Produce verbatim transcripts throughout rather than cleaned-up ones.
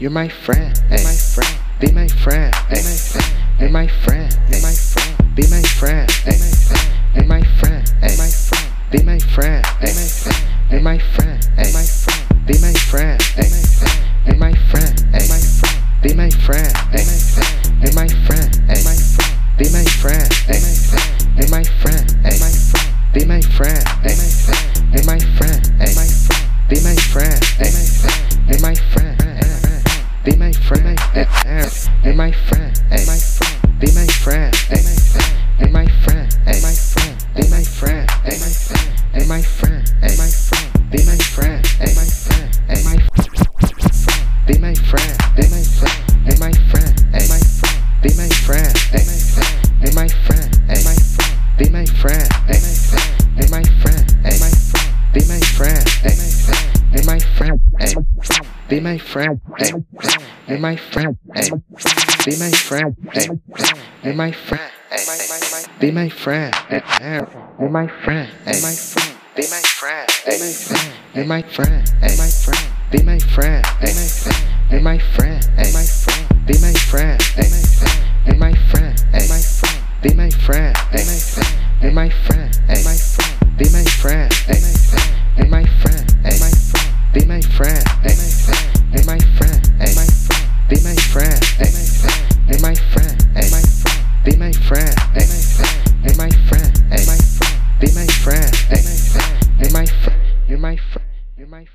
You're my friend, ay, my friend. Be my friend, ay, my friend. You're my friend, ay, my friend. Be my friend, ay, my friend. You're my friend, ay, my friend. Be my friend, ay, my friend. You're my friend, ay, my friend. Be my friend, ay, my friend. You're my friend, ay, my friend. Be my friend, ay, my friend. You're my friend, ay, my friend. Be my friend, ay, my friend. You're my friend, ay, my friend. Be my friend, ay, my friend. You're my friend, ay, my friend. Be my friend, ay, my friend. You're my friend, be my friend, ay, my friend, ay, my friend. Be my friend, ay, my friend. You're my friend, ay, my friend. Be my friend, ay, my friend. You're my friend, ay, my friend. Be my friend, ay, my friend. Ay, my be my friend, be my friend. You're my friend, ay, my friend. Be my friend, ay, my friend. You're my friend, ay, my friend. Be my friend, ay, my friend. You're my friend, ay, my friend. Be my friend, ay, my friend. You're my friend, ay, be my friend, ay, you're my friend, ay, be my friend, ay, you're my friend, ay, be my friend, ay, you're my friend, ay, my friend, be my friend, ay, you're my friend, ay, my friend, be my friend, ay, my friend, you're my friend, ay, my friend, be my friend, ay, you're my friend, ay, my friend, be my friend, ay, my friend, you're my friend, ay, my friend, be my friend, ay, you're my friend, ay, my friend, be my friend, ay, you're my friend, ay, my friend, be my friend, ay, you're my friend, ay, my friend, be my friend, ay, you're my friend, ay, my friend, be my friend, ay, you're my friend, you're my friend, you're my friend.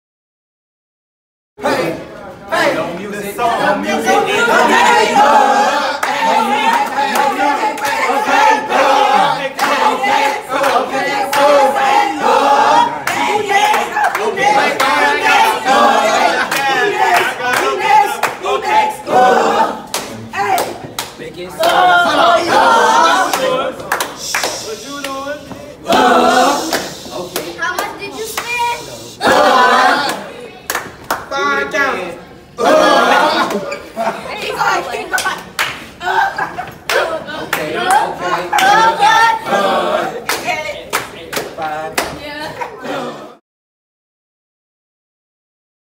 Hey, hey, no music, no music, okay, no, okay, okay, okay, okay,